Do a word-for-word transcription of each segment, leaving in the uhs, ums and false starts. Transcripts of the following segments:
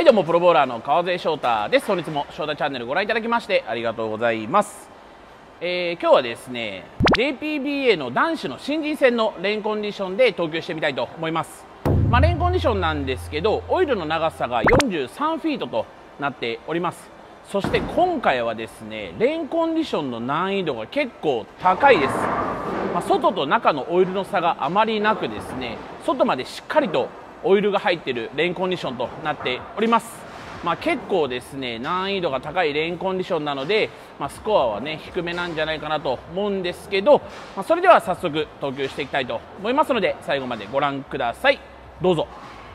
はいどうも、プロボーラーの川添翔太です。本日も翔太チャンネルご覧いただきましてありがとうございます。えー、今日はですね ジェイピービーエー の男子の新人戦のレーンコンディションで投球してみたいと思います。まあ、レーンコンディションなんですけど、オイルの長さがよんじゅうさんフィートとなっております。そして今回はですねレーンコンディションの難易度が結構高いです。まあ、外と中のオイルの差があまりなくですね、外までしっかりとオイルが入っているレーンコンディションとなっております。まあ、結構ですね難易度が高いレーンコンディションなので、まあ、スコアはね低めなんじゃないかなと思うんですけど、まあ、それでは早速投球していきたいと思いますので最後までご覧ください。どうぞ。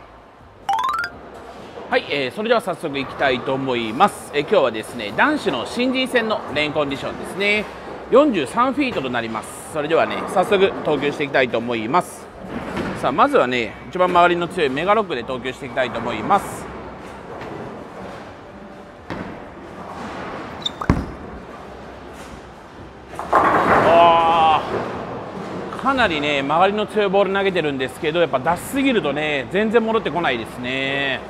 はい、えー、それでは早速いきたいと思います。えー、今日はですね男子の新人戦のレーンコンディションですね。よんじゅうさんフィートとなります。それではね早速投球していきたいと思います。さあまずはね一番周りの強いメガロックで投球していきたいと思います。かなりね曲がりの強いボール投げてるんですけど、やっぱ出しすぎるとね全然戻ってこないですね。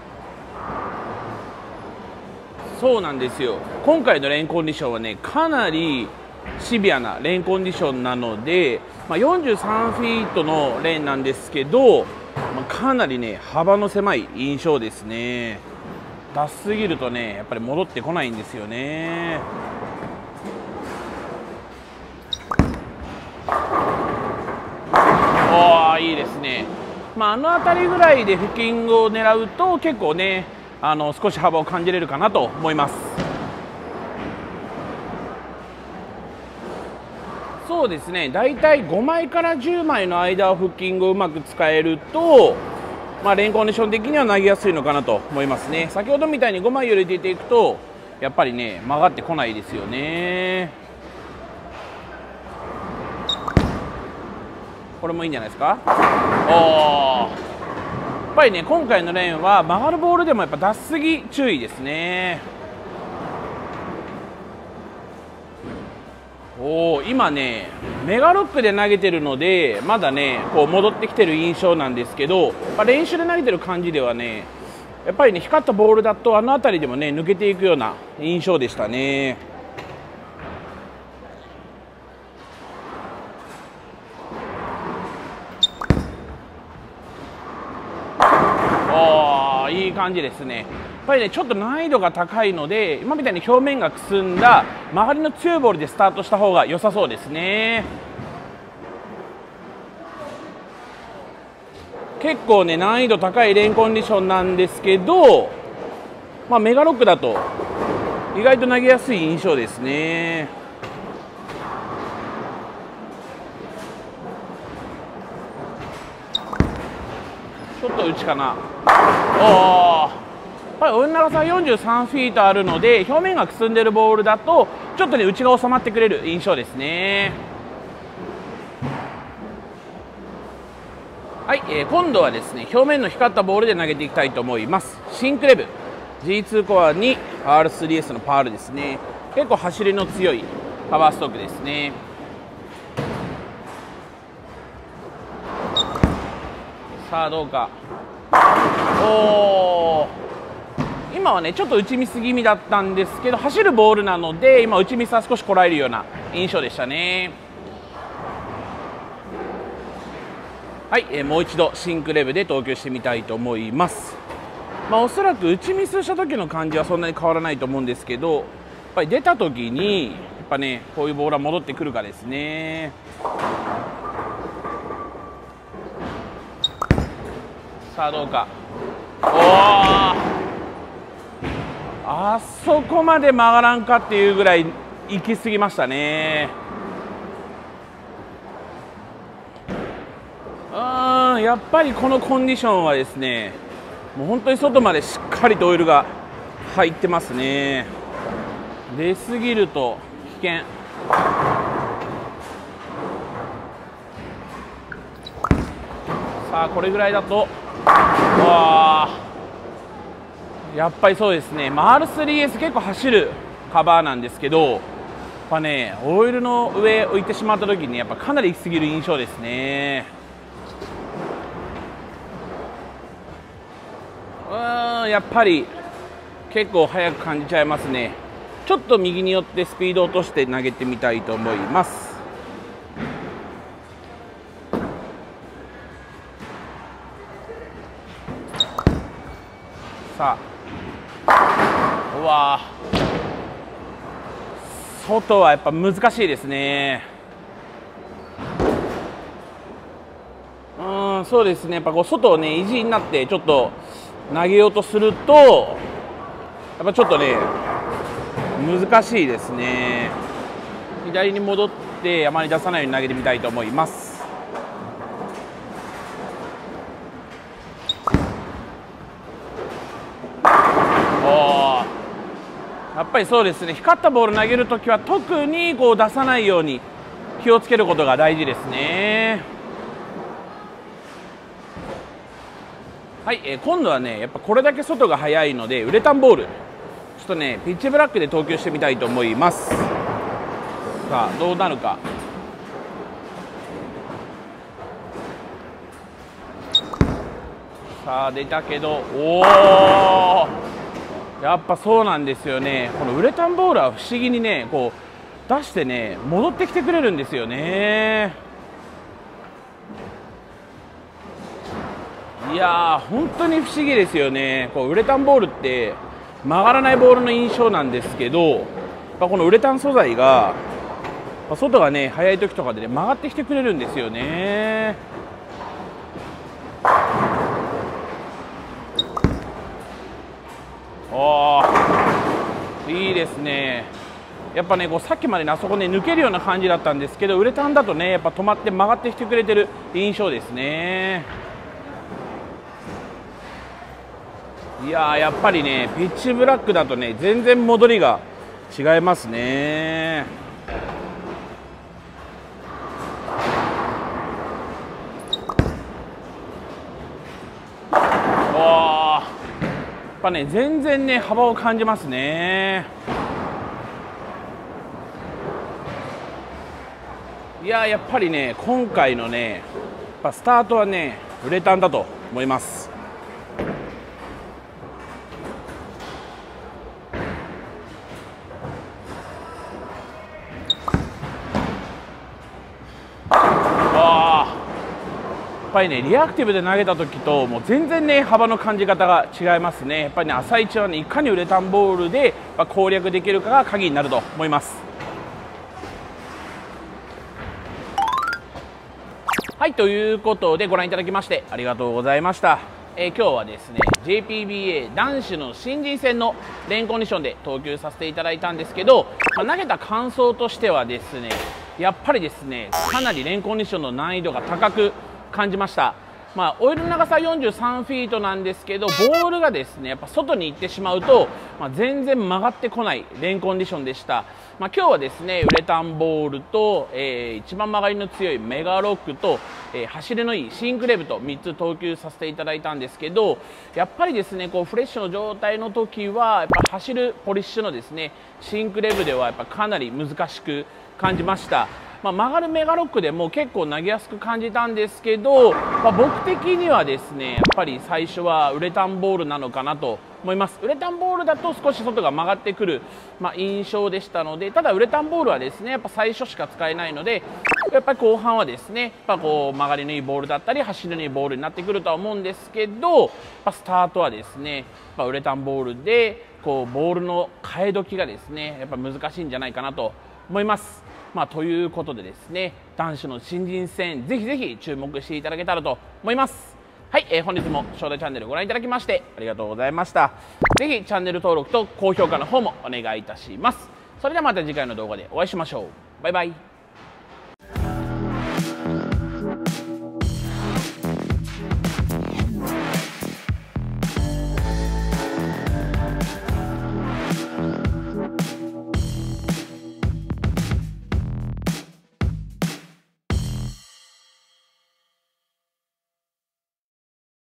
そうなんですよ。今回のレーンコンディションはねかなりシビアなレーンコンディションなので、まあ、よんじゅうさんフィートのレーンなんですけど、まあ、かなりね幅の狭い印象ですね。出しすぎるとねやっぱり戻ってこないんですよね。おーいいですね。まあ、あの辺りぐらいでフッキングを狙うと結構ねあの少し幅を感じれるかなと思います。そうですね、だいたいごまいからじゅうまいの間をフッキングをうまく使えると、まあ、レーンコンディション的には投げやすいのかなと思いますね。先ほどみたいにごまいより出ていくとやっぱりね曲がってこないですよね。これもいいんじゃないですか。おー、やっぱりね今回のレーンは曲がるボールでもやっぱ出しすぎ注意ですね。おお、今ねメガロックで投げてるのでまだねこう戻ってきてる印象なんですけど、まあ、練習で投げてる感じではねやっぱりね光ったボールだとあの辺りでもね抜けていくような印象でしたね。いい感じですね。やっぱりねちょっと難易度が高いので今みたいに表面がくすんだ曲がりの強いボールでスタートした方が良さそうですね。結構ね難易度高いレーンコンディションなんですけど、まあ、メガロックだと意外と投げやすい印象ですね。ちょっと内かな。おー、やっぱりオイル長さはよんじゅうさんフィートあるので表面がくすんでるボールだとちょっとね内が収まってくれる印象ですね。はい、えー、今度はですね表面の光ったボールで投げていきたいと思います。シンクレブ ジーツー コアに アールスリーエス のパールですね。結構走りの強いパワーストックですね。さあどうか。おー、今はねちょっと打ちミス気味だったんですけど走るボールなので今打ちミスは少しこらえるような印象でしたね。はい、えー、もう一度シンクレブで投球してみたいと思います。まあ、おそらく打ちミスした時の感じはそんなに変わらないと思うんですけど、やっぱり出た時にやっぱねこういうボールは戻ってくるかですね。さあどうか。おー、あそこまで曲がらんかっていうぐらい行き過ぎましたね。うーん、やっぱりこのコンディションはですねもう本当に外までしっかりとオイルが入ってますね。出過ぎると危険。さあこれぐらいだとわー、やっぱりそうですね、まあ、アールスリーエス 結構走るカバーなんですけどやっぱねオイルの上置いてしまった時にやっぱかなり行き過ぎる印象ですね。うーんーやっぱり結構速く感じちゃいますね。ちょっと右に寄ってスピードを落として投げてみたいと思います。さあ、うわー、外はやっぱ難しいですね。うん、そうですね、やっぱこう外をね、意地になってちょっと投げようとすると、やっぱちょっとね、難しいですね。左に戻ってあまり出さないように投げてみたいと思います。おやっぱりそうですね、光ったボール投げるときは特にこう出さないように気をつけることが大事ですね。はい、えー、今度はね、やっぱこれだけ外が速いのでウレタンボール、ちょっとねピッチブラックで投球してみたいと思います。さあどうなるか。さあ出たけど、おお、やっぱそうなんですよね。このウレタンボールは不思議にね、こう出してね戻ってきてくれるんですよね。いやー本当に不思議ですよね。こうウレタンボールって曲がらないボールの印象なんですけど、やっぱこのウレタン素材が外がね速い時とかで、ね、曲がってきてくれるんですよね。おー、いいですね。やっぱねこうさっきまで、ね、あそこね抜けるような感じだったんですけど、ウレタンだとねやっぱ止まって曲がってきてくれてる印象ですね。いやーやっぱりねピッチブラックだとね全然戻りが違いますね。おー、やっぱね全然ね幅を感じますね。いやーやっぱりね今回のねやっぱスタートはねウレタンだと思います。やっぱりねリアクティブで投げた時ともう全然ね幅の感じ方が違いますね。やっぱりね朝一はねいかにウレタンボールで攻略できるかが鍵になると思います。はい、ということでご覧いただきましてありがとうございました。えー、今日はですね ジェイピービーエー 男子の新人戦のレーンコンディションで投球させていただいたんですけど、まあ、投げた感想としてはですねやっぱりですねかなりレーンコンディションの難易度が高く感じました。まあ、オイルの長さはよんじゅうさんフィートなんですけど、ボールがですねやっぱ外に行ってしまうと、まあ、全然曲がってこないレーンコンディションでした。まあ、今日はですねウレタンボールと、えー、一番曲がりの強いメガロックと、えー、走りのいいシンクレブとみっつ投球させていただいたんですけど、やっぱりですねこうフレッシュの状態の時はやっぱ走るポリッシュのですねシンクレブではやっぱかなり難しく感じました。まあ、曲がるメガロックでも結構投げやすく感じたんですけど、まあ、僕的にはですねやっぱり最初はウレタンボールなのかなと思います。ウレタンボールだと少し外が曲がってくる、まあ、印象でしたので、ただウレタンボールはですねやっぱ最初しか使えないので、やっぱり後半はですねやっぱこう曲がりのいいボールだったり走りのいいボールになってくるとは思うんですけど、やっぱスタートはですねやっぱウレタンボールでこうボールの替え時がですねやっぱ難しいんじゃないかなと思います。まあ、ということでですね男子の新人戦ぜひぜひ注目していただけたらと思います。はい、えー、本日も招待チャンネルご覧いただきましてありがとうございました。ぜひチャンネル登録と高評価の方もお願いいたします。それではまた次回の動画でお会いしましょう。バイバイ。